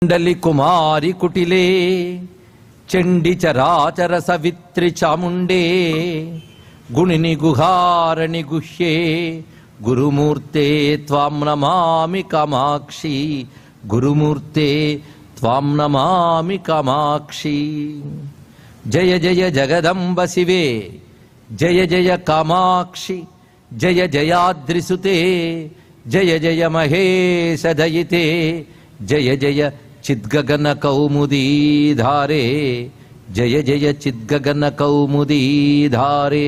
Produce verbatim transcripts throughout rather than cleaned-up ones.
మండలి కుమారి కుటిలే చండి చరాచర సవిత్రి చాముండే గుణిని గుహారణి గుహ్యే గురుమూర్తే త్వాం నమామి కామాక్షి గురుమూర్తే త్వాం నమామి కామాక్షి. జయ జయ జగదంబ శివే జయ జయ కామాక్షి జయ జయాద్రిసుతే జయ జయ మహేశ దయితే జయ జయ చిద్గగన కౌముదీధారే జయ జయ చిద్గగన కౌముదీధారే.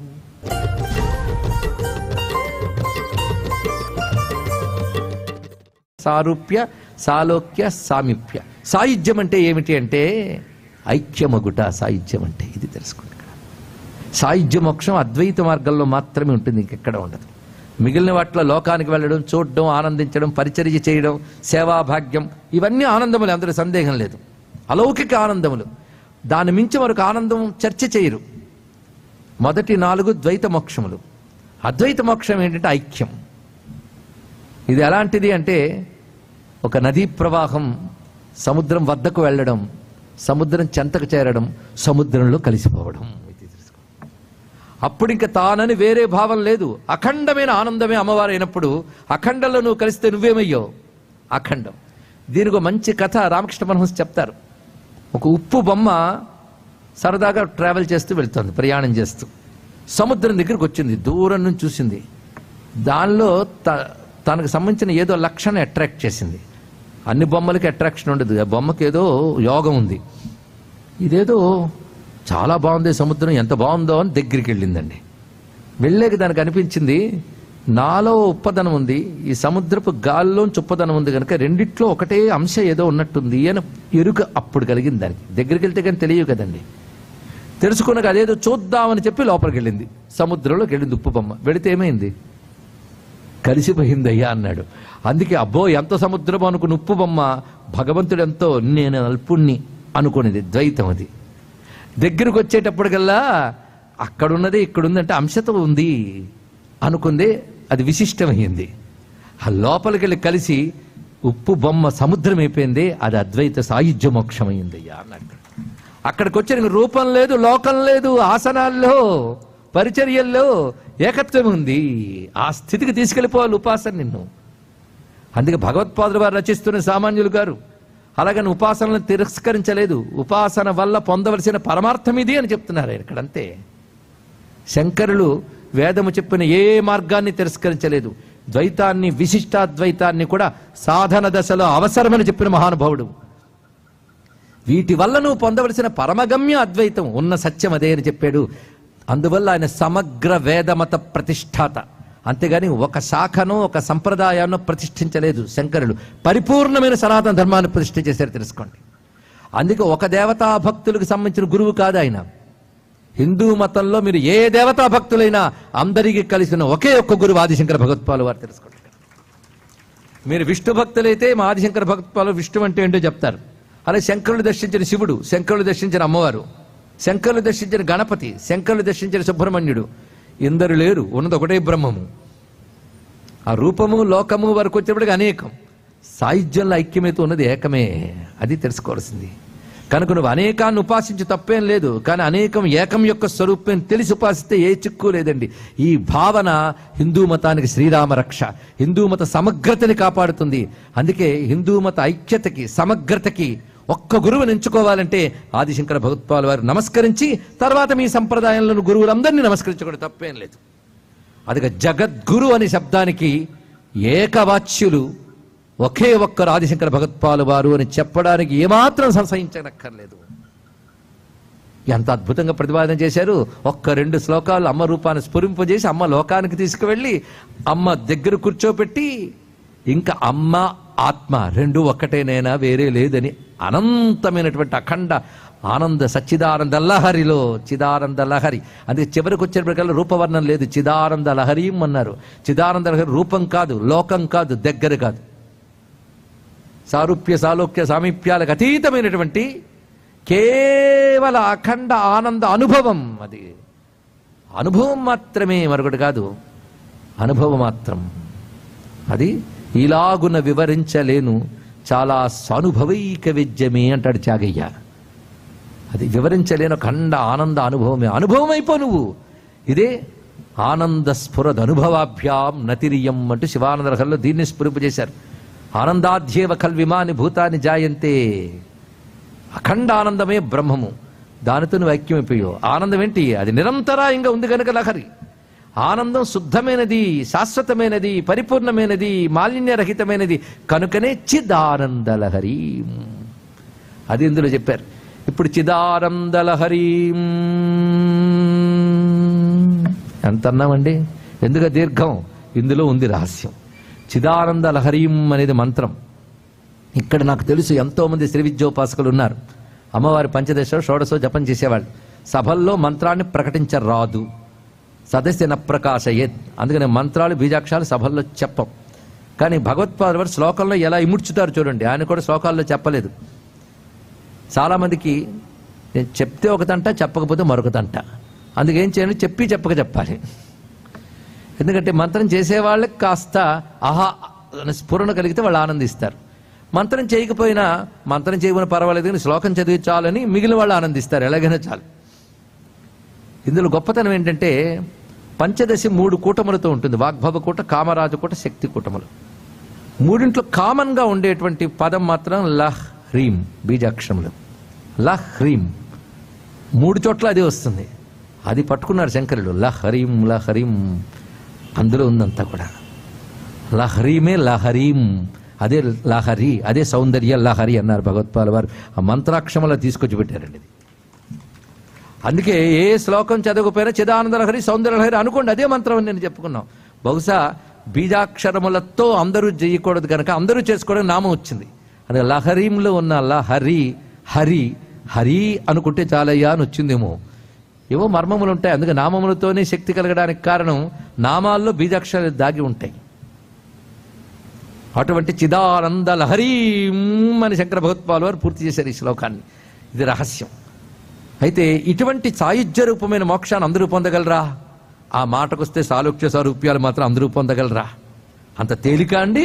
సారూప్య సాలోక్య సామీప్య. సాయుధ్యం అంటే ఏమిటి అంటే ఐక్యమగుట. సాయుధ్యం అంటే ఇది తెలుసుకోండి. సాయుధ్య మోక్షం అద్వైత మార్గంలో మాత్రమే ఉంటుంది, ఇంకెక్కడ ఉండదు. మిగిలిన వాటిలో లోకానికి వెళ్ళడం, చూడడం, ఆనందించడం, పరిచర్య చేయడం, సేవాభాగ్యం, ఇవన్నీ ఆనందములు, అందులో సందేహం లేదు. అలౌకిక ఆనందములు. దాని మించి మరొక ఆనందం చర్చ చేయరు. మొదటి నాలుగు ద్వైత మోక్షములు. అద్వైత మోక్షం ఏంటంటే ఐక్యం. ఇది ఎలాంటిది అంటే ఒక నదీ ప్రవాహం సముద్రం వద్దకు వెళ్ళడం, సముద్రం చెంతకు చేరడం, సముద్రంలో కలిసిపోవడం. అప్పుడు ఇంకా తానని వేరే భావం లేదు. అఖండమైన ఆనందమే అమ్మవారు అయినప్పుడు అఖండంలో నువ్వు కలిస్తే నువ్వేమయ్యో అఖండం. దీనికి ఒక మంచి కథ రామకృష్ణ పరమహంస చెప్తారు. ఒక ఉప్పు బొమ్మ సరదాగా ట్రావెల్ చేస్తూ వెళ్తుంది, ప్రయాణం చేస్తూ సముద్రం దగ్గరికి వచ్చింది. దూరం నుంచి చూసింది. దానిలో త తనకు సంబంధించిన ఏదో లక్షణం అట్రాక్ట్ చేసింది. అన్ని బొమ్మలకి అట్రాక్షన్ ఉండదు, ఆ బొమ్మకి ఏదో యోగం ఉంది. ఇదేదో చాలా బాగుంది, సముద్రం ఎంత బాగుందో అని దగ్గరికి వెళ్ళిందండి. వెళ్ళాక దానికి అనిపించింది నాలో ఉప్పదనం ఉంది, ఈ సముద్రపు గాల్లోంచి ఉప్పదనం ఉంది కనుక రెండిట్లో ఒకటే అంశ ఏదో ఉన్నట్టుంది అని ఎరుక అప్పుడు కలిగింది దానికి. దగ్గరికి వెళ్తే కానీ తెలియదు కదండి. తెలుసుకున్నాక అదేదో చూద్దామని చెప్పి లోపలికి వెళ్ళింది. సముద్రంలోకి వెళ్ళింది ఉప్పు బొమ్మ. వెళితే ఏమైంది? కలిసిపోయిందయ్యా అన్నాడు. అందుకే అబ్బో ఎంత సముద్రం అనుకుని ఉప్పు బొమ్మ భగవంతుడు ఎంతో నేను అల్పుణ్ణి అనుకునేది. ద్వైతం అది. దగ్గరకు వచ్చేటప్పటికల్లా అక్కడున్నది ఇక్కడుందంటే అంశతో ఉంది అనుకుంది, అది విశిష్టమైంది. ఆ లోపలికి వెళ్ళి కలిసి ఉప్పు బొమ్మ సముద్రం అయిపోయింది, అది అద్వైత సాయుధ్య మోక్షమైందయ్యా అన్నాడు. అక్కడికి వచ్చిన రూపం లేదు, లోకం లేదు, ఆసనాల్లో పరిచర్యల్లో ఏకత్వం ఉంది. ఆ స్థితికి తీసుకెళ్ళిపోవాలి ఉపాసన నిన్ను. అందుకే భగవత్పాదులు వారు రచిస్తున్న సామాన్యులు గారు అలాగని ఉపాసనలను తిరస్కరించలేదు. ఉపాసన వల్ల పొందవలసిన పరమార్థం ఇది అని చెప్తున్నారు ఇక్కడంతే. శంకరులు వేదము చెప్పిన ఏ మార్గాన్ని తిరస్కరించలేదు. ద్వైతాన్ని, విశిష్టాద్వైతాన్ని కూడా సాధన దశలో అవసరమని చెప్పిన మహానుభావుడు. వీటి వల్ల నువ్వు పొందవలసిన పరమగమ్య అద్వైతం ఉన్న సత్యం అదే అని చెప్పాడు. అందువల్ల ఆయన సమగ్ర వేదమత ప్రతిష్టాత. అంతేగాని ఒక శాఖను, ఒక సంప్రదాయాన్ని ప్రతిష్ఠించలేదు శంకరులు. పరిపూర్ణమైన సనాతన ధర్మాన్ని ప్రతిష్ఠ చేశారు, తెలుసుకోండి. అందుకే ఒక దేవతా భక్తులకు సంబంధించిన గురువు కాదు ఆయన. హిందూ మతంలో మీరు ఏ దేవతా భక్తులైనా అందరికీ కలిసిన ఒకే ఒక్క గురువు ఆదిశంకర భగవత్పాలు వారు, తెలుసుకోండి. మీరు విష్ణు భక్తులైతే మా ఆదిశంకర భగవత్పాలు విష్ణు అంటే ఏంటో చెప్తారు. అలాగే శంకరులు దర్శించిన శివుడు, శంకరులు దర్శించిన అమ్మవారు, శంకరులు దర్శించిన గణపతి, శంకరులు దర్శించిన సుబ్రహ్మణ్యుడు, ఇందరు లేరు, ఉన్నది ఒకటే బ్రహ్మము. ఆ రూపము లోకము వరకు వచ్చేప్పటికి అనేకం. సాయుధ్యంలో ఐక్యమైతే ఉన్నది ఏకమే, అది తెలుసుకోవాల్సింది. కనుక నువ్వు అనేకాన్ని ఉపాసించి తప్పేం లేదు, కానీ అనేకం ఏకం యొక్క స్వరూపం తెలిసి ఉపాసిస్తే ఏ చిక్కు లేదండి. ఈ భావన హిందూ మతానికి శ్రీరామ రక్ష, హిందూ మత సమగ్రతని కాపాడుతుంది. అందుకే హిందూ మత ఐక్యతకి, సమగ్రతకి ఒక్క గురువుని ఎంచుకోవాలంటే ఆదిశంకర భగవత్పాల్ వారు నమస్కరించి తర్వాత మీ సంప్రదాయంలో గురువులందరినీ నమస్కరించుకోవడం తప్పేం లేదు. అదిగా జగద్గురు అనే శబ్దానికి ఏకవాచ్యులు ఒకే ఒక్కరు ఆదిశంకర భగవత్పాల్ వారు అని చెప్పడానికి ఏమాత్రం సంశయించనక్కర్లేదు. ఎంత అద్భుతంగా ప్రతిపాదన చేశారు. ఒక్క రెండు శ్లోకాలు అమ్మ రూపాన్ని స్ఫురింపజేసి అమ్మ లోకానికి తీసుకువెళ్ళి అమ్మ దగ్గర కూర్చోపెట్టి ఇంకా అమ్మ ఆత్మ రెండు ఒక్కటేనైనా వేరే లేదని అనంతమైనటువంటి అఖండ ఆనంద సచ్చిదానంద లహరిలో చిదానంద లహరి. అందుకే చివరికి వచ్చేప్పటికల్లా రూపవర్ణం లేదు, చిదానంద లహరీం అన్నారు. చిదానంద లహరి రూపం కాదు, లోకం కాదు, దగ్గర కాదు. సారూప్య సాలోక్య సామీప్యాలకు అతీతమైనటువంటి కేవల అఖండ ఆనంద అనుభవం. అది అనుభవం మాత్రమే, మరొకటి కాదు, అనుభవం మాత్రం. అది ఇలాగున వివరించలేను చాలా సానుభవైక విద్యమే అంటాడు త్యాగయ్య. అది వివరించలేని ఖండ ఆనంద అనుభవమే. అనుభవం అయిపో నువ్వు. ఇదే ఆనంద స్ఫురద అనుభవాభ్యాం నతిరియం అంటూ శివానంద లహరిలో దీన్ని స్ఫురింపజేశారు. ఆనందాధ్యేవ కల్విమాని భూతాన్ని జాయంతే. అఖండ ఆనందమే బ్రహ్మము. దానితో నువ్వు ఐక్యమైపోయావు. ఆనందం ఏంటి? అది నిరంతరాయంగా ఉంది కనుక లహరి. ఆనందం శుద్ధమైనది, శాశ్వతమైనది, పరిపూర్ణమైనది, మాలిన్యరహితమైనది కనుకనే చిదానంద లహరి. అది ఇందులో చెప్పారు. ఇప్పుడు చిదానంద లహరి ఎంత అన్నామండి? ఎందుకు దీర్ఘం? ఇందులో ఉంది రహస్యం. చిదానంద లహరీం అనేది మంత్రం. ఇక్కడ నాకు తెలుసు ఎంతోమంది శ్రీ విద్యోపాసకులు ఉన్నారు. అమ్మవారి పంచదశ షోడశో జపం చేసేవాళ్ళు. సభల్లో మంత్రాన్ని ప్రకటించ రాదు. సదస్య నప్రకాశయేత్. అందుకని మంత్రాలు బీజాక్షరాలు సభల్లో చెప్పం. కానీ భగవత్పాదుల వారు శ్లోకంలో ఎలా ఇముడ్చుతారు చూడండి. ఆయన కూడా శ్లోకాల్లో చెప్పలేదు. చాలామందికి నేను చెప్తే ఒకతంట, చెప్పకపోతే మరొకతంట. అందుకేం చేయాలి? చెప్పి చెప్పక చెప్పాలి. ఎందుకంటే మంత్రం చేసేవాళ్ళకి కాస్త ఆహా స్ఫురణ కలిగితే వాళ్ళు ఆనందిస్తారు. మంత్రం చేయకపోయినా మంత్రం చేయకపోయినా పర్వాలేదు కానీ శ్లోకం చదివి చాలని మిగిలిన వాళ్ళు ఆనందిస్తారు. ఎలాగైనా చాలు. ఇందులో గొప్పతనం ఏంటంటే పంచదశి మూడు కూటములతో ఉంటుంది. వాగ్భవ కూట, కామరాజు కూట, శక్తి కూటములు. మూడింట్లో కామన్గా ఉండేటువంటి పదం మాత్రం లహ్ హ్రీం బీజాక్షరములు. లహ్ హ్రీం మూడు చోట్ల అదే వస్తుంది. అది పట్టుకున్నారు శంకరుడు. లహరీం లహరీం అందులో ఉందంతా కూడా. లహరీమే లహరీం. అదే లహరి, అదే సౌందర్య లహరి అన్నారు భగవత్పాల వారు. ఆ మంత్రాక్షరంలో తీసుకొచ్చి పెట్టారండి. అందుకే ఏ శ్లోకం చదవకపోయినా చిదానంద లహరి, సౌందర్య లహరి అనుకోండి. అదే మంత్రం అని నేను చెప్పుకున్నాం. బహుశా బీజాక్షరములతో అందరూ చేయకూడదు కనుక అందరూ చేసుకోవడం నామం వచ్చింది. అందుకే లహరీంలో ఉన్న లహరి హరి హరి అనుకుంటే చాలయ్యా అని వచ్చిందేమో. ఏవో మర్మములు ఉంటాయి. అందుకే నామములతోనే శక్తి కలగడానికి కారణం నామాల్లో బీజాక్షరాలు దాగి ఉంటాయి. అటువంటి చిదానంద లహరీం అని శంకర భగవత్పాల్ వారు పూర్తి చేశారు ఈ శ్లోకాన్ని. ఇది రహస్యం. అయితే ఇటువంటి సాయుధ్య రూపమైన మోక్షాన్ని అందరూ పొందగలరా? ఆ మాటకొస్తే సాలోక్య సారూప్యాలు మాత్రం అందరూ పొందగలరా? అంత తేలిక అండి?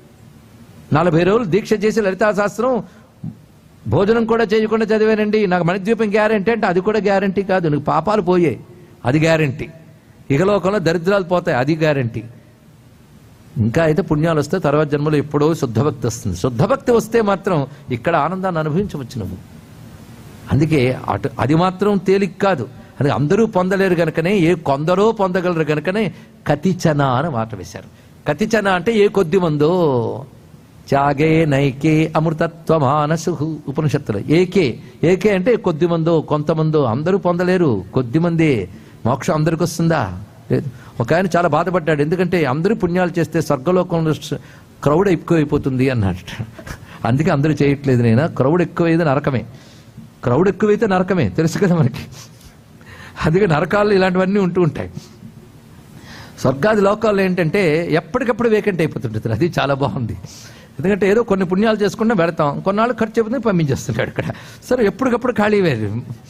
నలభై రోజులు దీక్ష చేసి లలితా శాస్త్రం భోజనం కూడా చేయకుండా చదివానండి, నాకు మణిద్వీపం గ్యారంటీ అంటే అది కూడా గ్యారంటీ కాదు. నీకు పాపాలు పోయాయి, అది గ్యారంటీ. ఇహలోకంలో దరిద్రాలు పోతాయి, అది గ్యారంటీ. ఇంకా అయితే పుణ్యాలు వస్తే తర్వాత జన్మలో ఎప్పుడో శుద్ధభక్తి వస్తుంది. శుద్ధభక్తి వస్తే మాత్రం ఇక్కడ ఆనందాన్ని అనుభవించవచ్చు నువ్వు. అందుకే అటు అది మాత్రం తేలిక కాదు. అందుకే అందరూ పొందలేరు కనుకనే ఏ కొందరో పొందగలరు కనుకనే కతిచన అని మాట వేశారు. కతిచన అంటే ఏ కొద్ది మందో. త్యాగే నైకే అమృతత్వమానసు ఉపనిషత్తులు. ఏకే ఏకే అంటే కొద్ది మందో కొంతమందో. అందరూ పొందలేరు, కొద్ది మందే. మోక్షం అందరికి వస్తుందా? లేదు. ఒక ఆయన చాలా బాధపడ్డాడు. ఎందుకంటే అందరూ పుణ్యాలు చేస్తే స్వర్గలోకంలో క్రౌడ్ ఎక్కువైపోతుంది అన్నాడు. అందుకే అందరూ చేయట్లేదు. నేను క్రౌడ్ ఎక్కువైతే నరకమే. క్రౌడ్ ఎక్కువైతే నరకమే, తెలుసు కదా మనకి. అందుకే నరకాల్లో ఇలాంటివన్నీ ఉంటూ ఉంటాయి. స్వర్గాది లోకాల్లో ఏంటంటే ఎప్పటికప్పుడు వేకెంట్ అయిపోతుంటుంది. అది చాలా బాగుంది. ఎందుకంటే ఏదో కొన్ని పుణ్యాలు చేసుకుంటే పెడతాం, కొన్నాళ్ళు ఖర్చు అయిపోతుంది, పంపించేస్తుంటాడు ఇక్కడ. సరే ఎప్పటికప్పుడు ఖాళీ వేరు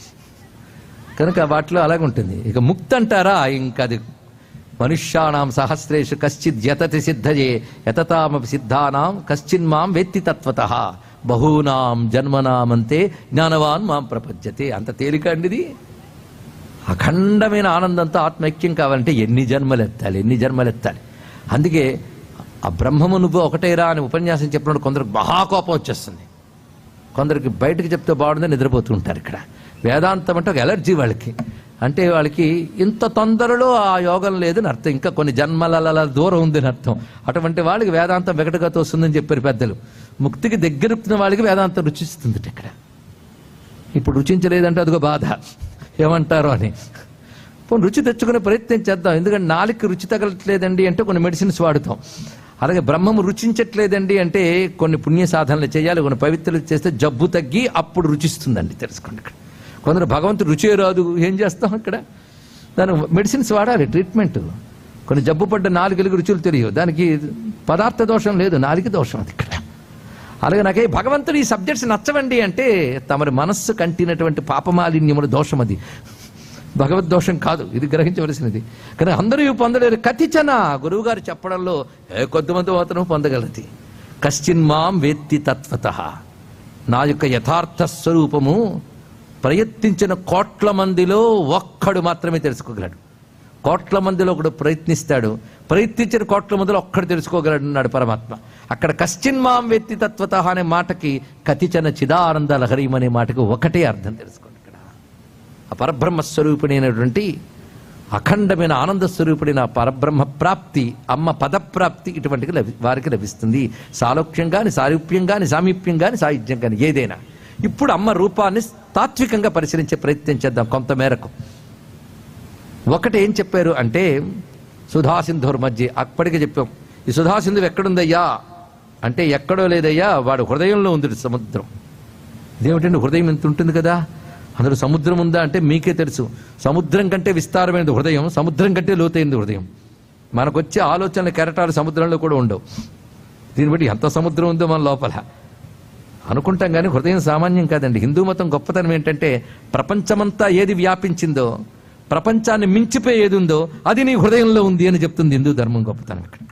కనుక వాటిలో అలాగే ఉంటుంది. ఇక ముక్తి అంటారా? ఇంకా అది మనుష్యానాం సహస్రేషు కశ్చిత్ యతతి సిద్ధయే యతతామపి సిద్ధానాం కశ్చిన్మాం వేత్తి తత్వతః బహూనాం జన్మనామంతే జ్ఞానవాన్ మాం ప్రపంచతే. అంత తేలిక అండి ఇది. అఖండమైన ఆనందంతో ఆత్మైక్యం కావాలంటే ఎన్ని జన్మలు ఎత్తాలి, ఎన్ని జన్మలు ఎత్తాలి. అందుకే ఆ బ్రహ్మము నువ్వు ఒకటేరా అని ఉపన్యాసం చెప్పినప్పుడు కొందరికి మహాకోపం వచ్చేస్తుంది. కొందరికి బయటకు చెప్తే బాగుందని నిద్రపోతూ ఉంటారు. ఇక్కడ వేదాంతం అంటే ఒక ఎలర్జీ వాళ్ళకి. అంటే వాళ్ళకి ఇంత తొందరలో ఆ యోగం లేదని అర్థం, ఇంకా కొన్ని జన్మల దూరం ఉందని అర్థం. అటువంటి వాళ్ళకి వేదాంతం వెకటగత వస్తుందని చెప్పారు పెద్దలు. ముక్తికి దగ్గరున్న వాళ్ళకి వేదాంతం రుచిస్తుంది. ఇక్కడ ఇప్పుడు రుచించలేదంటే అదిగో బాధ, ఏమంటారో అని. పోనీ రుచి తెచ్చుకునే ప్రయత్నం చేద్దాం. ఎందుకంటే నాలుగుకి రుచి తగలట్లేదండి అంటే కొన్ని మెడిసిన్స్ వాడుతాం. అలాగే బ్రహ్మము రుచించట్లేదండి అంటే కొన్ని పుణ్య సాధనలు చేయాలి, కొన్ని పవిత్రలు చేస్తే జబ్బు తగ్గి అప్పుడు రుచిస్తుందండి. తెలుసుకోండి. ఇక్కడ కొందరు భగవంతుడు రుచే రాదు, ఏం చేస్తాం? ఇక్కడ దాని మెడిసిన్స్ వాడాలి, ట్రీట్మెంట్. కొన్ని జబ్బు పడ్డ నాలుగు రుచులు తెలియవు, దానికి పదార్థ దోషం లేదు, నాలుగు దోషం అది ఇక్కడ. అలాగే నాకే భగవంతుడు ఈ సబ్జెక్ట్స్ నచ్చవండి అంటే తమరి మనస్సు కంటినటువంటి పాపమాలిన్యముల దోషం, అది భగవద్దోషం కాదు. ఇది గ్రహించవలసినది. కానీ అందరూ ఇవి పొందలేరు. కతిచన గురువు గారు చెప్పడంలో ఏ కొద్దిమంది మాత్రం పొందగలది. కశ్చిన్మాం వేత్తి తత్వతః, నా యొక్క యథార్థ స్వరూపము ప్రయత్నించిన కోట్ల మందిలో ఒక్కడు మాత్రమే తెలుసుకోగలడు. కోట్ల మందిలో ఒకడు ప్రయత్నిస్తాడు, ప్రయత్నించిన కోట్ల మందిలో ఒక్కడు తెలుసుకోగలడు అన్నాడు పరమాత్మ. అక్కడ కశ్చిన్మాం వేత్తి తత్వతః అనే మాటకి కతిచన చిదానంద లహరీం అనే మాటకు ఒకటే అర్థం తెలుసుకోండి. ఇక్కడ ఆ పరబ్రహ్మస్వరూపిణైనటువంటి అఖండమైన ఆనంద స్వరూపుడైన పరబ్రహ్మ ప్రాప్తి, అమ్మ పదప్రాప్తి ఇటువంటికి లభి వారికి లభిస్తుంది. సాలోక్యం కానీ, సారూప్యం కానీ, సామీప్యం కానీ, సాయుధ్యం కానీ ఏదైనా. ఇప్పుడు అమ్మ రూపాన్ని తాత్వికంగా పరిశీలించే ప్రయత్నం చేద్దాం కొంతమేరకు. ఒకటి ఏం చెప్పారు అంటే సుధాసింధుర్ మధ్య, అప్పటికే చెప్పాం ఈ సుధాసింధువు ఎక్కడుందయ్యా అంటే ఎక్కడో లేదయ్యా, వాడు హృదయంలో ఉంది సముద్రం. ఇదేమిటండి హృదయం ఎంత ఉంటుంది కదా, అందులో సముద్రం ఉందా అంటే మీకే తెలుసు. సముద్రం కంటే విస్తారమైనది హృదయం, సముద్రం కంటే లోతైనది హృదయం. మనకొచ్చే ఆలోచనల కెరటాలు సముద్రంలో కూడా ఉండవు. దీన్ని బట్టి ఎంత సముద్రం ఉందో మన లోపల అనుకుంటాం, కానీ హృదయం సామాన్యం కాదండి. హిందూ మతం గొప్పతనం ఏంటంటే ప్రపంచమంతా ఏది వ్యాపించిందో, ప్రపంచాన్ని మించిపోయి ఏది ఉందో అది నీ హృదయంలో ఉంది అని చెప్తుంది హిందూ ధర్మం గొప్పతనం ఇక్కడ.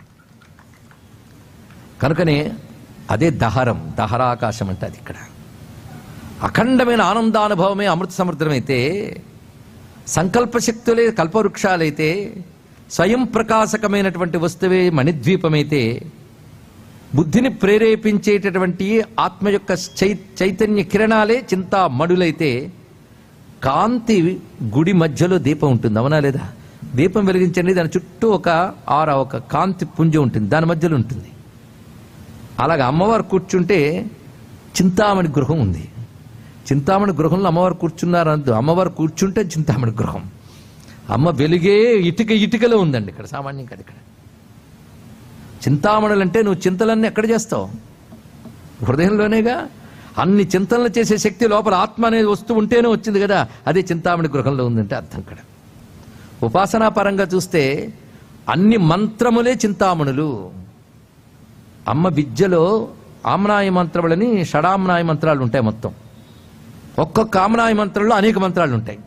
కనుకనే అదే దహరం, దహరాకాశం అంటే అది ఇక్కడ అఖండమైన ఆనందానుభవమే అమృత సముద్రమైతే, సంకల్పశక్తులే కల్పవృక్షాలైతే, స్వయం ప్రకాశకమైనటువంటి వస్తువే మణిద్వీపమైతే, బుద్ధిని ప్రేరేపించేటటువంటి ఆత్మ యొక్క చై చైతన్య కిరణాలే చింతామణులైతే, కాంతి గుడి మధ్యలో దీపం ఉంటుంది, అవునా లేదా? దీపం వెలిగించండి, దాని చుట్టూ ఒక ఆర ఒక కాంతి పుంజం ఉంటుంది, దాని మధ్యలో ఉంటుంది. అలాగే అమ్మవారు కూర్చుంటే చింతామణి గృహం ఉంది. చింతామణి గృహంలో అమ్మవారు కూర్చున్నారు అందు, అమ్మవారు కూర్చుంటే చింతామణి గృహం. అమ్మ వెలుగే ఇటుక ఇటుకలో ఉందండి ఇక్కడ, సామాన్యం కాదు ఇక్కడ. చింతామణులు అంటే నువ్వు చింతలన్నీ ఎక్కడ చేస్తావు? హృదయంలోనేగా. అన్ని చింతనలు చేసే శక్తి లోపల ఆత్మ అనేది వస్తూ ఉంటేనే వచ్చింది కదా, అదే చింతామణి గృహంలో ఉందంటే అర్థం ఇక్కడ. ఉపాసనా పరంగా చూస్తే అన్ని మంత్రములే చింతామణులు. అమ్మ విద్యలో ఆమ్నాయ మంత్రములని షడామ్నాయ మంత్రాలు ఉంటాయి మొత్తం. ఒక్కొక్క ఆమ్నాయ మంత్రంలో అనేక మంత్రాలు ఉంటాయి.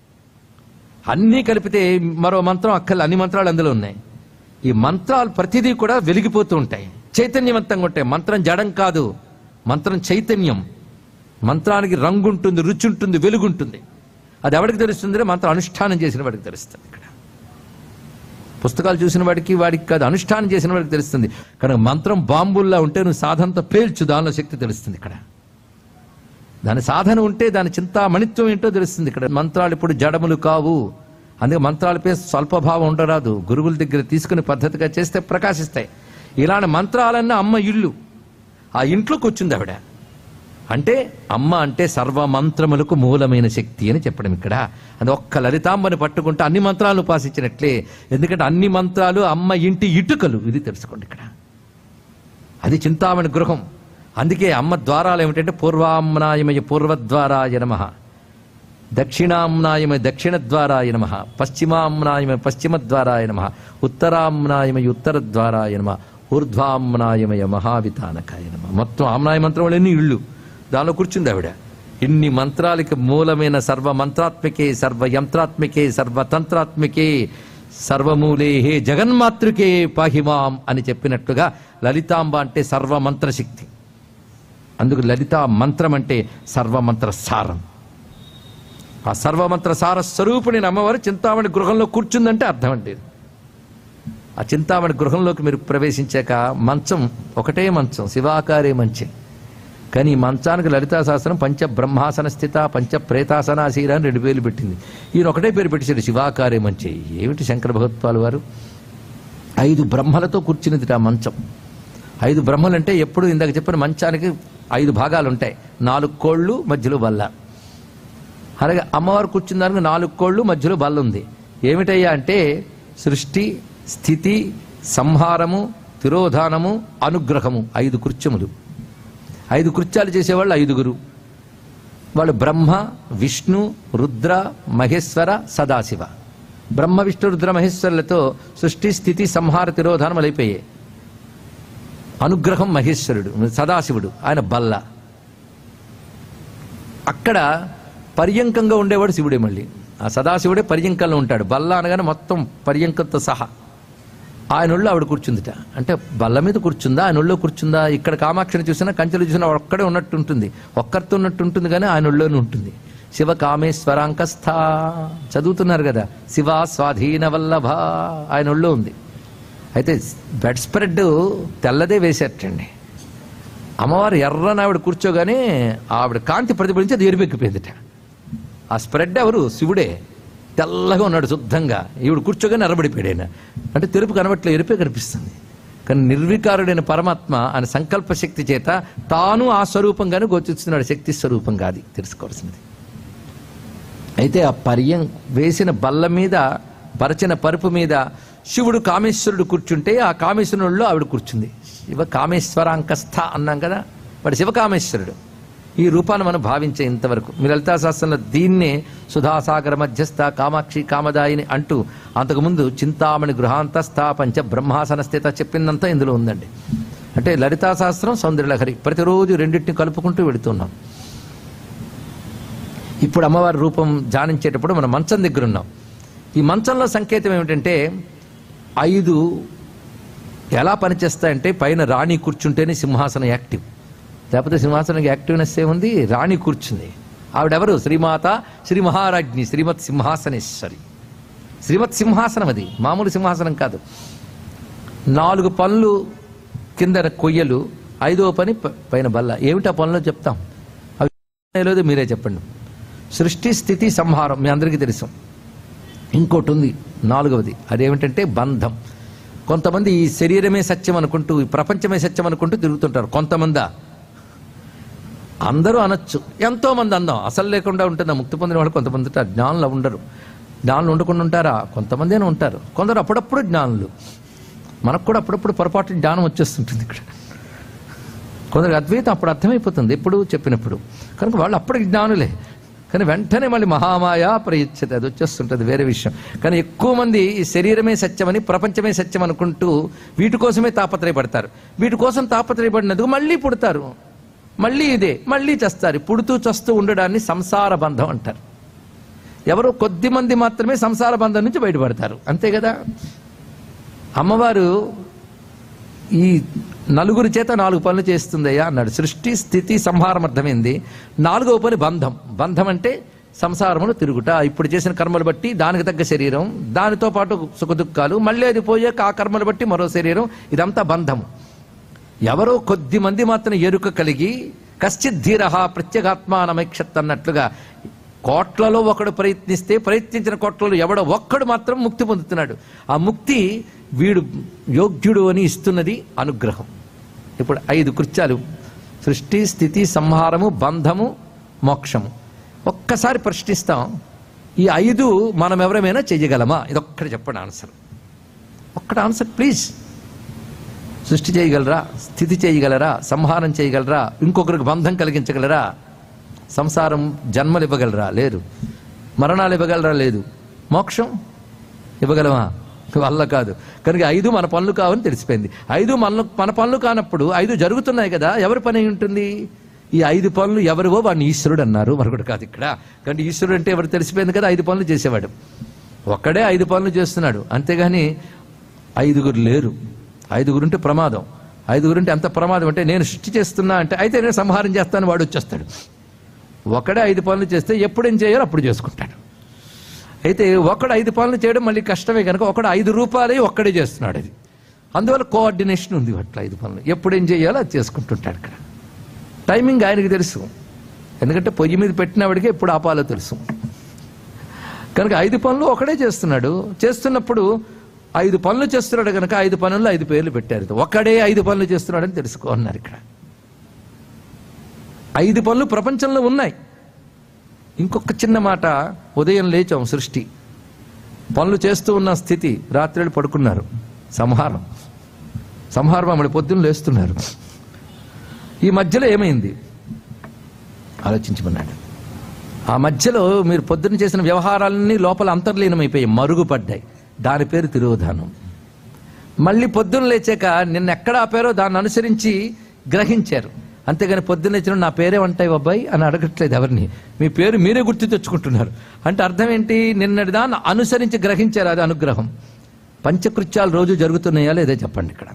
అన్నీ కలిపితే మరో మంత్రం అక్కర్లే, అన్ని మంత్రాలు అందులో ఉన్నాయి. ఈ మంత్రాలు ప్రతిదీ కూడా వెలిగిపోతూ ఉంటాయి, చైతన్యవంతంగా ఉంటాయి. మంత్రం జడం కాదు, మంత్రం చైతన్యం. మంత్రానికి రంగు ఉంటుంది, రుచి ఉంటుంది, వెలుగుంటుంది. అది ఎవరికి తెలుస్తుంది? మంత్రం అనుష్ఠానం చేసిన వాడికి తెలుస్తుంది. ఇక్కడ పుస్తకాలు చూసిన వాడికి వాడికి కాదు, అనుష్ఠానం చేసిన వాడికి తెలుస్తుంది. కనుక మంత్రం బాంబుల్లా ఉంటే నువ్వు సాధనతో పేల్చు, దానిలో శక్తి తెలుస్తుంది. ఇక్కడ దాని సాధన ఉంటే దాని చింతామణిత్వం ఏంటో తెలుస్తుంది. ఇక్కడ మంత్రాలు ఇప్పుడు జడములు కావు, అందుకే మంత్రాలపై స్వల్పభావం ఉండరాదు. గురువుల దగ్గర తీసుకుని పద్ధతిగా చేస్తే ప్రకాశిస్తాయి. ఇలాంటి మంత్రాలన్నా అమ్మ ఇల్లు, ఆ ఇంట్లో కూర్చుంది ఆవిడ. అంటే అమ్మ అంటే సర్వమంత్రములకు మూలమైన శక్తి అని చెప్పడం ఇక్కడ. అది ఒక్క లలితాంబని పట్టుకుంటే అన్ని మంత్రాలను ఉపాసించినట్లే. ఎందుకంటే అన్ని మంత్రాలు అమ్మ ఇంటి ఇటుకలు, ఇది తెలుసుకోండి ఇక్కడ. అది చింతామణి గృహం. అందుకే అమ్మ ద్వారాలు ఏమిటంటే పూర్వామ్నాయమయ పూర్వద్వారాయ నమః, దక్షిణామ్నాయమయ దక్షిణద్వారాయ నమః, పశ్చిమామ్నాయమయ పశ్చిమద్వారాయ నమః, ఉత్తరామ్నాయమయ ఉత్తరద్వారాయ నమః, ఊర్ధ్వామ్నాయమయ మహావితానకాయ నమః. మొత్తం ఆమ్నాయ మంత్రం ఎన్ని ఇళ్ళు, దానిలో కూర్చుంది ఆవిడ. ఇన్ని మంత్రాలకి మూలమైన సర్వ మంత్రాత్మికే, సర్వ యంత్రాత్మికే, సర్వతంత్రాత్మికే, సర్వమూలే హే జగన్మాతృకే పాహిమాం అని చెప్పినట్టుగా లలితాంబ అంటే సర్వమంత్రశక్తి. అందుకు లలితా మంత్రం అంటే సర్వమంత్ర సారం. ఆ సర్వమంత్ర సార స్వరూపుని అమ్మవారు చింతామణి గృహంలో కూర్చుందంటే అర్థం అండి. ఆ చింతామణి గృహంలోకి మీరు ప్రవేశించాక మంచం ఒకటే మంచం, శివాకారే మంచం. కానీ ఈ మంచానికి లలితా శాస్త్రం పంచ బ్రహ్మాసన స్థిత పంచ ప్రేతాసనాశీర అని రెండు పేర్లు పెట్టింది. ఈయన ఒకటే పేరు పెట్టేశాడు, శివాకారే మంచి. ఏమిటి శంకర భగవత్పాల్ వారు ఐదు బ్రహ్మలతో కూర్చున్నది ఆ మంచం. ఐదు బ్రహ్మలు అంటే ఎప్పుడు ఇందాక చెప్పిన మంచానికి ఐదు భాగాలు ఉంటాయి, నాలుగు కోళ్ళు మధ్యలో బల్ల. అలాగే అమ్మవారు కూర్చున్న దానికి నాలుగు కోళ్ళు మధ్యలో బల్ల ఉంది. ఏమిటయ్యా అంటే సృష్టి, స్థితి, సంహారము, తిరోధానము, అనుగ్రహము, ఐదు కృత్యములు. ఐదు కృత్యాలు చేసేవాళ్ళు ఐదుగురు. వాళ్ళు బ్రహ్మ, విష్ణు, రుద్ర, మహేశ్వర, సదాశివ. బ్రహ్మ, విష్ణు, రుద్ర, మహేశ్వరులతో సృష్టి, స్థితి, సంహార, తిరోధానములు అయిపోయాయి. అనుగ్రహం మహేశ్వరుడు, సదాశివుడు, ఆయన బల్ల. అక్కడ పర్యంకంగా ఉండేవాడు శివుడే. మళ్ళీ ఆ సదాశివుడే పర్యంకంలో ఉంటాడు. బల్ల అనగానే మొత్తం పర్యంకంతో సహా. ఆయన ఒళ్ళో ఆవిడ కూర్చుందిట. అంటే బల్ల మీద కూర్చుందా, ఆయన ఒళ్ళో కూర్చుందా? ఇక్కడ కామాక్షిని చూసినా, కంచెలు చూసినా ఒక్కడే ఉన్నట్టు ఉంటుంది, ఒక్కరితో ఉన్నట్టు ఉంటుంది, కానీ ఆయన ఒళ్ళోనే ఉంటుంది. శివ కామేశ్వరాంకస్థ చదువుతున్నారు కదా, శివ స్వాధీన వల్లభ ఆయన ఒళ్ళో ఉంది. అయితే బెడ్ స్ప్రెడ్ తెల్లదే వేసేటండి. అమ్మవారు ఎర్రని ఆవిడ కూర్చోగానే ఆవిడ కాంతి ప్రతిఫలించి అది ఎరుపెక్కిపోయిందిట. ఆ స్ప్రెడ్ ఎవరు? శివుడే. తెల్లగా ఉన్నాడు శుద్ధంగా. ఈవిడ కూర్చోగానే ఎర్రబడిపోయాడు ఆయన. అంటే తెలుపు కనబట్లే, ఎరుపే కనిపిస్తుంది. కానీ నిర్వికారుడైన పరమాత్మ ఆయన సంకల్ప శక్తి చేత తాను ఆ స్వరూపంగానే గోచరిస్తున్నాడు, శక్తి స్వరూపంగా. అది తెలుసుకోవాల్సింది. అయితే ఆ పర్యం వేసిన బల్ల మీద, పరచిన పరుపు మీద శివుడు కామేశ్వరుడు కూర్చుంటే ఆ కామేశ్వరుల్లో ఆవిడ కూర్చుంది. శివ కామేశ్వరాంకస్థ అన్నాం కదా, వాడు శివకామేశ్వరుడు. ఈ రూపాన్ని మనం భావించే ఇంతవరకు. మీరు లలితా శాస్త్రంలో దీన్నే సుధాసాగర మధ్యస్థ కామాక్షి కామదాయిని అంటూ, అంతకుముందు చింతామణి గృహాంతస్థ పంచ బ్రహ్మాసన స్థిత చెప్పిందంతా ఇందులో ఉందండి. అంటే లలితా శాస్త్రం, సౌందర్యలహరి ప్రతిరోజు రెండింటిని కలుపుకుంటూ వెళుతున్నాం. ఇప్పుడు అమ్మవారి రూపం ధ్యానించేటప్పుడు మనం మంచం దగ్గర ఉన్నాం. ఈ మంచంలో సంకేతం ఏమిటంటే, ఐదు ఎలా పనిచేస్తాయంటే, పైన రాణి కూర్చుంటేనే సింహాసనం యాక్టివ్, లేకపోతే సింహాసనానికి యాక్టివ్నెస్ ఏముంది? రాణి కూర్చుంది. ఆవిడెవరు? శ్రీమాత శ్రీ మహారాజ్ఞి శ్రీమత్ సింహాసనేశ్వరి. శ్రీమత్ సింహాసనం అది, మామూలు సింహాసనం కాదు. నాలుగు పనులు కింద కొయ్యలు, ఐదో పని పైన బల్ల. ఏమిటి ఆ పనులు చెప్తాం, అవి లేదు మీరే చెప్పండి. సృష్టి స్థితి సంహారం మీ అందరికీ తెలుసు. ఇంకోటి ఉంది నాలుగవది, అదేమిటంటే బంధం. కొంతమంది ఈ శరీరమే సత్యం అనుకుంటూ, ఈ ప్రపంచమే సత్యం అనుకుంటూ తిరుగుతుంటారు. కొంతమంది, అందరూ అనొచ్చు, ఎంతో మంది అందాం, అసలు లేకుండా ఉంటుందా ముక్తి పొందిన వాళ్ళు? కొంతమంది జ్ఞానులు ఉండరు. జ్ఞానులు ఉండకుండా ఉంటారా? కొంతమందినే ఉంటారు. కొందరు అప్పుడప్పుడు జ్ఞానులు. మనకు కూడా అప్పుడప్పుడు పొరపాటు జ్ఞానం వచ్చేస్తుంటుంది. ఇక్కడ కొందరికి అద్వైతం అప్పుడు అర్థమైపోతుంది, ఎప్పుడు చెప్పినప్పుడు. కనుక వాళ్ళు అప్పటికి జ్ఞానులే, కానీ వెంటనే మళ్ళీ మహామాయ ప్రయచ్చతి, అది వచ్చేస్తుంటుంది, వేరే విషయం. కానీ ఎక్కువ మంది ఈ శరీరమే సత్యమని, ప్రపంచమే సత్యం అనుకుంటూ వీటి కోసమే తాపత్రయపడతారు. వీటి కోసం తాపత్రయపడినందుకు మళ్ళీ పుడతారు, మళ్ళీ ఇదే, మళ్ళీ చస్తారు. పుడుతూ చస్తూ ఉండడాన్ని సంసార బంధం అంటారు. ఎవరో కొద్ది మంది మాత్రమే సంసార బంధం నుంచి బయటపడతారు, అంతే కదా. అమ్మవారు ఈ నలుగురి చేత నాలుగు పనులు చేస్తుందయ్యా అన్నాడు. సృష్టి స్థితి సంహారం అర్థమైంది. నాలుగవ పని బంధం. బంధం అంటే సంసారమును తిరుగుట, ఇప్పుడు చేసిన కర్మలు బట్టి దానికి తగ్గ శరీరం, దానితో పాటు సుఖదుఖాలు, మళ్ళీ అది పోయాక ఆ కర్మలు బట్టి మరో శరీరం, ఇదంతా బంధము. ఎవరో కొద్ది మంది మాత్రం ఎరుక కలిగి కశ్చిత్ ధీర ప్రత్యేగాత్మానమైక్షత్ అన్నట్లుగా, కోట్లలో ఒకడు ప్రయత్నిస్తే ప్రయత్నించిన కోట్లలో ఎవడో ఒక్కడు మాత్రం ముక్తి పొందుతున్నాడు. ఆ ముక్తి వీడు యోగ్యుడు అని ఇస్తున్నది అనుగ్రహం. ఇప్పుడు ఐదు కృత్యాలు: సృష్టి స్థితి సంహారము, బంధము, మోక్షము. ఒక్కసారి ప్రశ్నిస్తాం, ఈ ఐదు మనం ఎవరమైనా చెయ్యగలమా? ఇదొక్కటి చెప్పండి ఆన్సర్. ఒక్కటి ఆన్సర్ ప్లీజ్. సృష్టి చేయగలరా? స్థితి చేయగలరా? సంహారం చేయగలరా? ఇంకొకరికి బంధం కలిగించగలరా? సంసారం జన్మలు ఇవ్వగలరా? లేదు. మరణాలు ఇవ్వగలరా? లేదు. మోక్షం ఇవ్వగలమా? వల్ల కాదు. కనుక ఐదు మన పనులు కావని తెలిసిపోయింది. ఐదు మన మన పనులు కానప్పుడు ఐదు జరుగుతున్నాయి కదా, ఎవరి పని ఉంటుంది? ఈ ఐదు పనులు ఎవరివో వాడిని ఈశ్వరుడు అన్నారు, మరొకటి కాదు ఇక్కడ. కానీ ఈశ్వరుడు అంటే ఎవరు తెలిసిపోయింది కదా, ఐదు పనులు చేసేవాడు. ఒక్కడే ఐదు పనులు చేస్తున్నాడు, అంతేగాని ఐదుగురు లేరు. ఐదుగురుంటే ప్రమాదం. ఐదుగురుంటే అంత ప్రమాదం అంటే, నేను సృష్టి చేస్తున్నా అంటే అయితే నేను సంహారం చేస్తాను వాడు వచ్చేస్తాడు. ఒకడే ఐదు పనులు చేస్తే ఎప్పుడేం చేయాలో అప్పుడు చేసుకుంటాడు. అయితే ఒకడు ఐదు పనులు చేయడం మళ్ళీ కష్టమే కనుక ఒకడు ఐదు రూపాయలే ఒక్కడే చేస్తున్నాడు. అది అందువల్ల కోఆర్డినేషన్ ఉంది. అట్లా ఐదు పనులు ఎప్పుడేం చేయాలో అది చేసుకుంటుంటాడు. ఇక్కడ టైమింగ్ ఆయనకి తెలుసు, ఎందుకంటే పొయ్యి మీద పెట్టినవాడికి ఎప్పుడు ఆపాలో తెలుసు. కనుక ఐదు పనులు ఒకడే చేస్తున్నాడు. చేస్తున్నప్పుడు ఐదు పనులు చేస్తున్నాడు కనుక ఐదు పనుల్లో ఐదు పేర్లు పెట్టారు. ఒకడే ఐదు పనులు చేస్తున్నాడని తెలుసుకో అన్నారు. ఇక్కడ ఐదు పనులు ప్రపంచంలో ఉన్నాయి. ఇంకొక చిన్న మాట, ఉదయం లేచాం, సృష్టి పనులు చేస్తూ ఉన్న స్థితి, రాత్రి పడుకున్నారు, సంహారం. సంహారం అమ్మడి పొద్దున్న లేస్తున్నారు. ఈ మధ్యలో ఏమైంది ఆలోచించమన్నాడు. ఆ మధ్యలో మీరు పొద్దున్న చేసిన వ్యవహారాలన్నీ లోపల అంతర్లీనమైపోయాయి, మరుగుపడ్డాయి. దాని పేరు తిరోధానం. మళ్ళీ పొద్దున్న లేచాక నిన్న ఎక్కడ ఆపారో దాన్ని అనుసరించి గ్రహించారు. అంతేగాని పొద్దున్న లేచిన నా పేరే ఉంటాయి అబ్బాయి అని అడగట్లేదు ఎవరిని. మీ పేరు మీరే గుర్తు తెచ్చుకుంటున్నారు. అంటే అర్థం ఏంటి? నిన్నటి దాన్ని అనుసరించి గ్రహించారు, అది అనుగ్రహం. పంచకృత్యాలు రోజు జరుగుతున్నాయా లేదా చెప్పండి ఇక్కడ.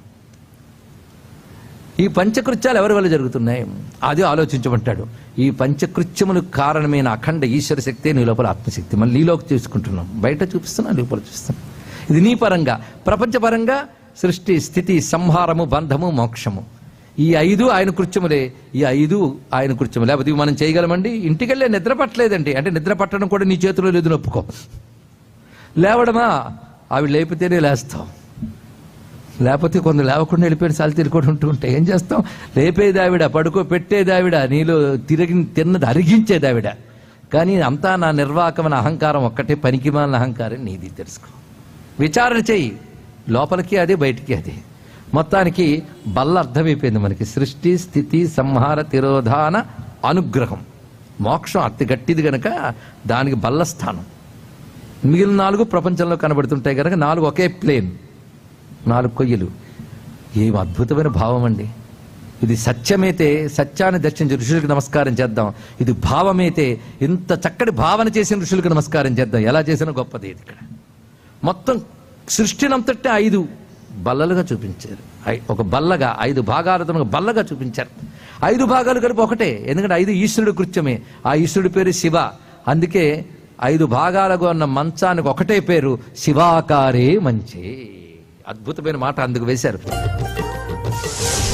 ఈ పంచకృత్యాలు ఎవరి వల్ల జరుగుతున్నాయి అది ఆలోచించమంటాడు. ఈ పంచకృత్యములకు కారణమైన అఖండ ఈశ్వర శక్తి నీ లోపల ఆత్మశక్తి. మళ్ళీ నీలోకి చూసుకుంటున్నాం, బయట చూపిస్తున్నా, లోపల చూస్తున్నాం. ఇది నీ పరంగా. ప్రపంచపరంగా సృష్టి, స్థితి, సంహారము, బంధము, మోక్షము, ఈ ఐదు ఆయన కృత్యములే. ఈ ఐదు ఆయన కృత్యము. లేకపోతే మనం చేయగలమండి? ఇంటికెళ్ళే నిద్ర పట్టలేదండి అంటే నిద్ర పట్టడం కూడా నీ చేతిలో లేదు, నొప్పుకో. లేవడమా, అవి లేపితేనే లేస్తాం, లేకపోతే కొందరు లేవకుండా వెళ్ళిపోయిన సాలితీరు కూడా ఉంటూ ఉంటాయి. ఏం చేస్తాం? లేపేదావిడ, పడుకో పెట్టేదావిడ, నీలో తిరిగి తిన్నది అరిగించేదావిడ. కానీ అంతా నా నిర్వాహకమైన అహంకారం ఒక్కటే, పనికిమాలిన అహంకారం నీది. తెలుసుకో, విచారణ చెయ్యి. లోపలికి అదే, బయటికి అదే. మొత్తానికి బల్ల అర్థమైపోయింది మనకి. సృష్టి, స్థితి, సంహార, తిరోధాన, అనుగ్రహం. మోక్షం అతి గట్టిది గనక దానికి బల్ల స్థానం. మిగిలిన నాలుగు ప్రపంచంలో కనబడుతుంటాయి కనుక నాలుగు ఒకే ప్లేన్, నాలుగు కొయ్యలు. ఏం అద్భుతమైన భావం అండి ఇది. సత్యమైతే సత్యాన్ని దర్శించి ఋషులకు నమస్కారం చేద్దాం. ఇది భావమైతే ఇంత చక్కటి భావన చేసిన ఋషులకు నమస్కారం చేద్దాం. ఎలా చేసినా గొప్పది ఇది. ఇక్కడ మొత్తం సృష్టినంతటే ఐదు బల్లలుగా చూపించారు. ఒక బల్లగా, ఐదు భాగాలతో బల్లగా చూపించారు. ఐదు భాగాలు కలిపి ఒకటే, ఎందుకంటే ఐదు ఈశ్వరుడు కృత్యమే. ఆ ఈశ్వరుడి పేరు శివ. అందుకే ఐదు భాగాలుగా ఉన్న మంచానికి ఒకటే పేరు, శివాకారే మంచే. అద్భుతమైన మాట అందుకు వేశారు.